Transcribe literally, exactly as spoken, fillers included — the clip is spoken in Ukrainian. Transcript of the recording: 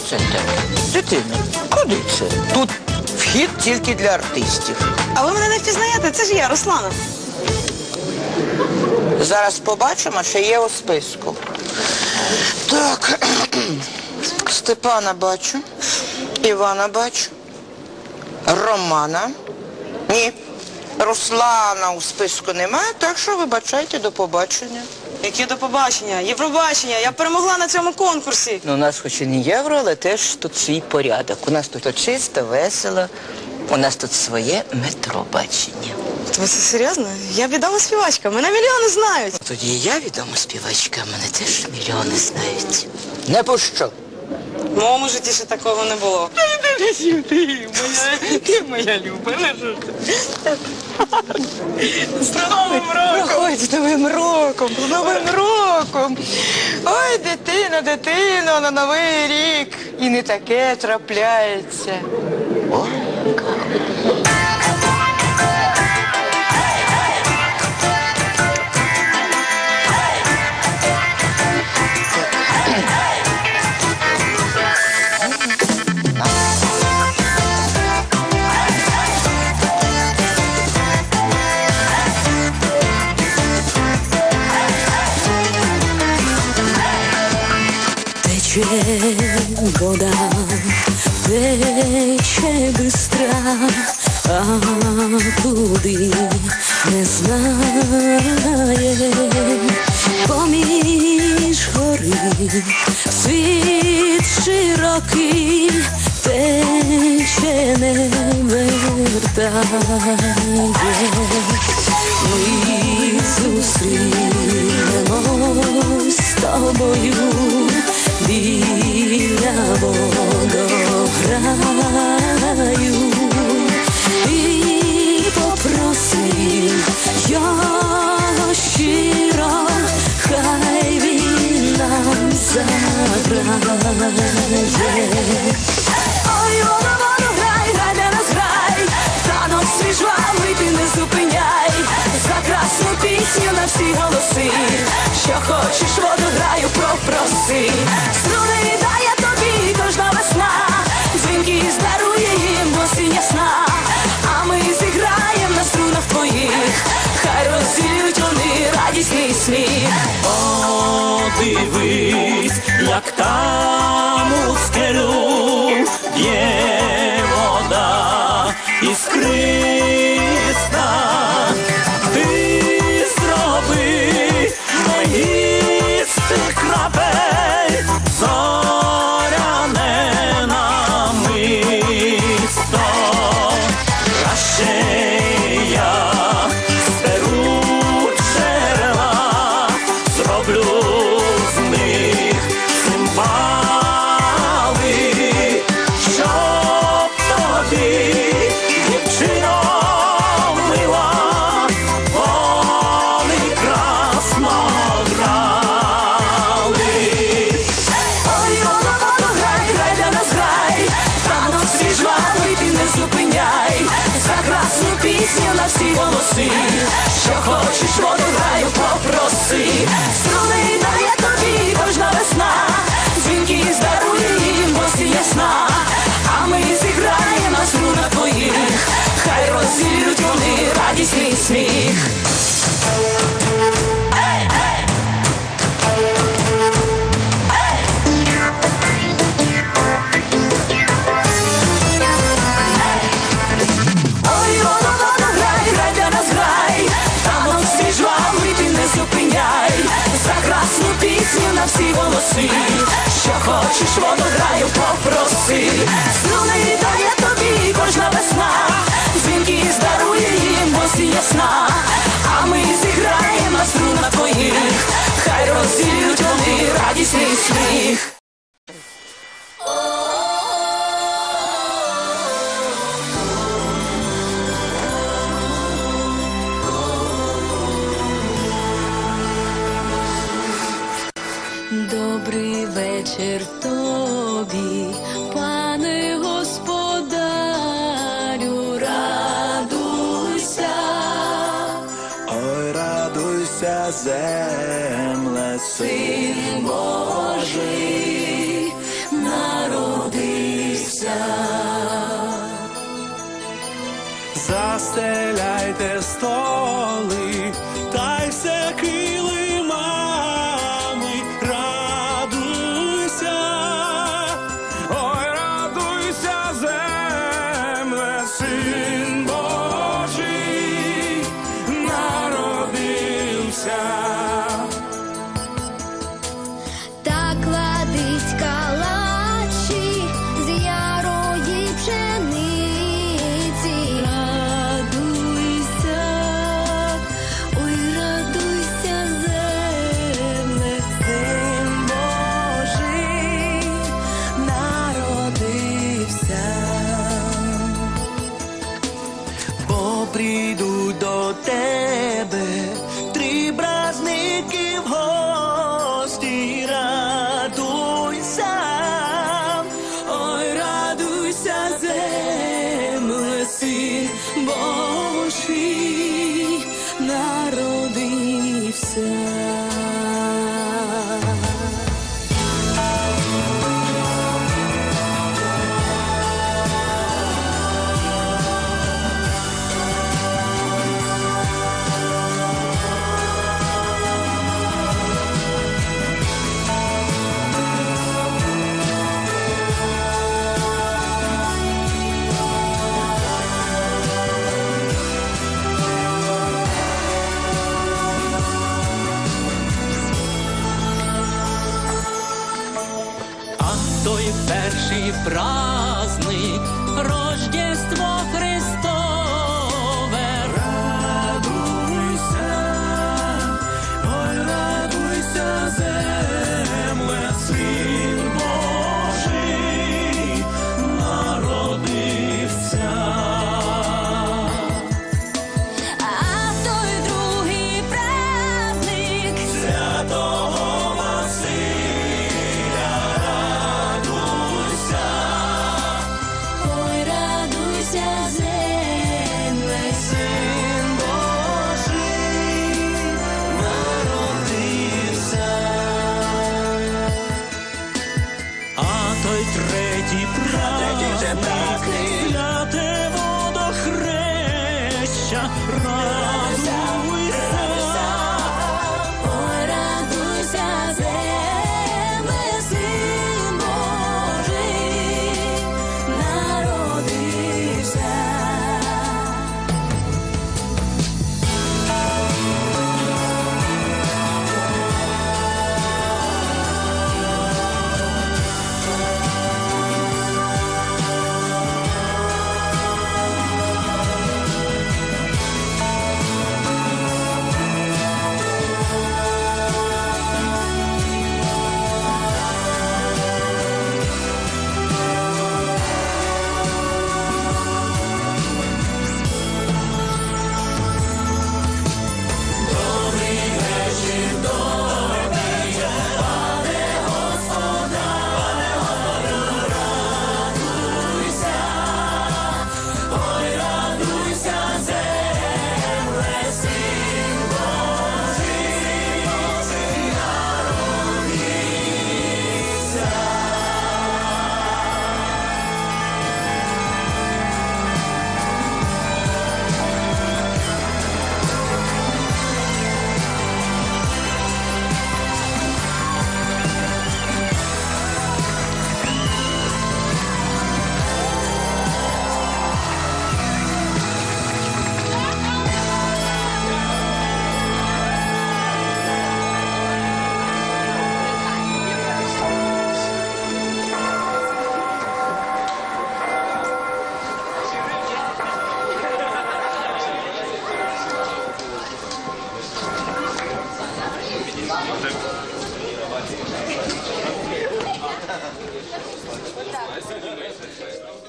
це таке? Дитина, куди це? Тут вхід тільки для артистів. А ви мене не впізнаєте? Це ж я, Руслана. Зараз побачимо, що є у списку. Так, Степана бачу, Івана бачу, Романа. Ні, Руслана у списку немає, так що вибачайте, до побачення. Яке до побачення? Євробачення. Я перемогла на цьому конкурсі. Ну, у нас хоч і не євро, але теж тут свій порядок. У нас тут чисто, весело, у нас тут своє метробачення. Ви це серйозно? Я відома співачка, мене мільйони знають. Тоді і я відома співачка, мене теж мільйони знають. Не пущу. В моєму житті ще такого не було. Ти моя, ти моя любила. З Новим роком! Проходь з Новим роком, з Новим роком. Ой, дитино, дитино, на Новий рік. І не таке трапляється. Ой, Тече вода, тече бистра, а куди не знає. Поміж гори світ широкий, тече не вертає. Ми зустрінемось з тобою біля водограю і попросив його щиро, хай він нам заграє. Ой, воно, воно, грай, грай для нас, грай, танок свій жвавий ти не зупиняй, за красну пісню на всі голоси, що хочеш воду граю, попроси. Струни дає тобі кожна весна, дзвінки здарує їм осінь ясна, а ми зіграєм на струнах твоїх, хай розсіють вони радісний сміх. Подивись, як там у скелю б'є вода іскриста. Ти зроби мені з тих крапель зоряне намисто. Краще я зберу джерела, зроблю з них цимбали, щоб тобі, дівчино мила, вони красно грали. Ой, воно, воно, грай, грай для нас, грай, танок свій жвавий ти не зупиняй, за красну пісню на всі голоси, що хочеш воду граю, попроси. Струни дає тобі кожна весна, дзвінки здарує їм осінь ясна, а ми зіграємо на струнах твоїх, хай розсіють вони радісний сміх. Ой, воно, воно, грай, грай для нас, грай, танок свій жвавий ти не зупиняй, за красну пісню на всі голоси, що хочеш воду граю, попроси. Струни дає тобі кожна весна, дзвінки здарує їм осінь ясна, а ми зіграємо на струнах твоїх, хай розсіють вони радісний сміх. Добрий вечір тобі, пане господарю, радуйся. Ой, радуйся, земле, Син Божий народився. народився. Застеляйте столи, та й все килимами, радуйся, ой, радуйся, земле, Син Божий народився. Та кладить калачі з ярої пшениці. Радуйся, ой, радуйся, земле, Син Божий Народився. Бо прийдуть до тебе три бразники в гості, радуйся, Ой, радуйся, земле, Син Божий народився. а той перший праздник Рождество Христове. Радуйся, ой, радуйся, земле, Син Божий народився. А той другий праздник Святого Василя, радуйся, Ой, радуйся, земле, Син Божий народився. А той третій праздник, святе водохреща, радуйся, Ой, радуйся, земле, Син Божий народився. Так.